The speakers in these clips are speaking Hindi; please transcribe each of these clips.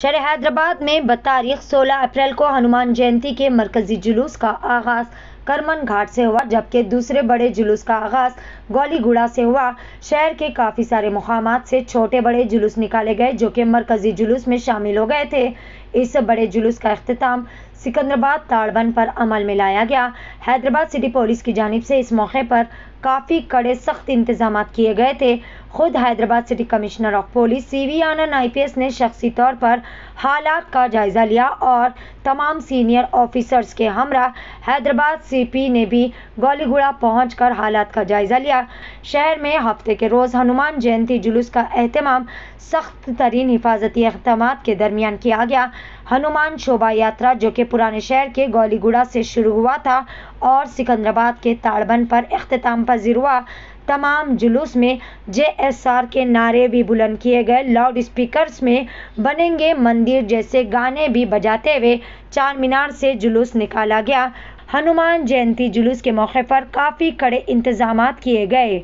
शहर हैदराबाद में बतारीख 16 अप्रैल को हनुमान जयंती के मरकजी जुलूस का आगाज करमन घाट से हुआ, जबकि दूसरे बड़े जुलूस का आगाज गौलीगुड़ा से हुआ। शहर के काफ़ी सारे मुकामात से छोटे बड़े जुलूस निकाले गए जो कि मरकजी जुलूस में शामिल हो गए थे। इस बड़े जुलूस का इख्तिताम सिकंदराबाद ताड़बंद पर अमल में लाया गया। हैदराबाद सिटी पुलिस की जानिब से इस मौके पर काफ़ी कड़े सख्त इंतजाम किए गए थे। खुद Hyderabad city commissioner of police CV Anand IPS ने शख्सी तौर पर हालात का जायज़ा लिया और तमाम सीनियर ऑफिसर्स के हमरा हैदराबाद CP ने भी गौलीगुड़ा पहुंचकर हालात का जायज़ा लिया। शहर में हफ्ते के रोज़ हनुमान जयंती जुलूस का एहतमाम सख्त तरीन हिफाजती इक़दामात के दरमियान किया गया। हनुमान शोभा यात्रा जो कि पुराने शहर के गौलीगुड़ा से शुरू हुआ था और सिकंदराबाद के ताड़बंद पर इख्तिताम पजीर हुआ। तमाम जुलूस में JSR के नारे भी बुलंद किए गए। लाउड स्पीकर्स में बनेंगे मंदिर जैसे गाने भी बजाते हुए चार मीनार से जुलूस निकाला गया। हनुमान जयंती जुलूस के मौके पर काफ़ी कड़े इंतजामात किए गए।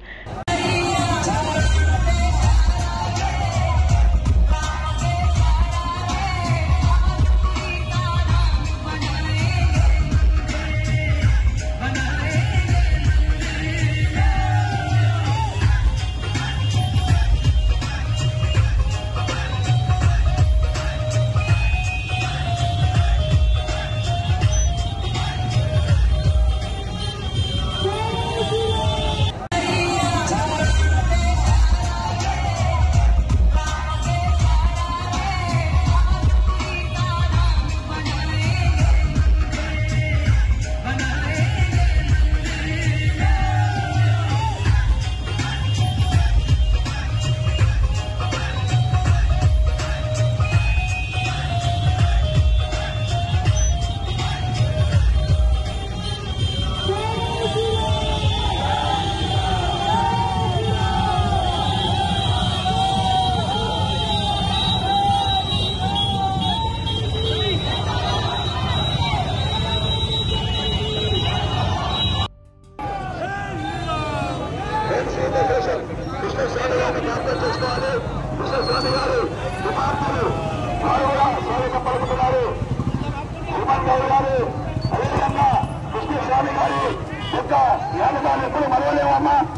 కృష్ణ స్వామి గారి యొక్క యాగదాన్ని ఎప్పుడు మరవలేమమ్మా.